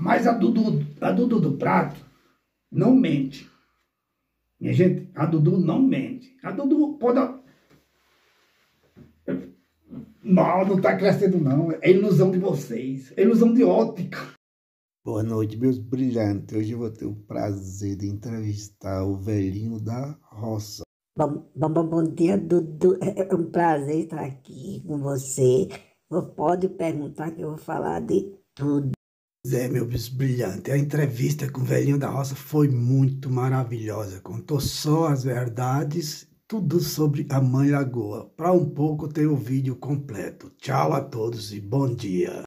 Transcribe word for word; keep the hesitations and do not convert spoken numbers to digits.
Mas a Dudu, a Dudu do Prato não mente. Minha gente, a Dudu não mente. A Dudu pode... Não, não tá crescendo não. É ilusão de vocês. É ilusão de ótica. Boa noite, meus brilhantes. Hoje eu vou ter o prazer de entrevistar o velhinho da roça. Bom, bom, bom, bom dia, Dudu. É um prazer estar aqui com você. Pode perguntar que eu vou falar de tudo. Zé, meus brilhantes, a entrevista com o velhinho da roça foi muito maravilhosa. Contou só as verdades, tudo sobre a Mãe Lagoa. Para um pouco ter o vídeo completo. Tchau a todos e bom dia.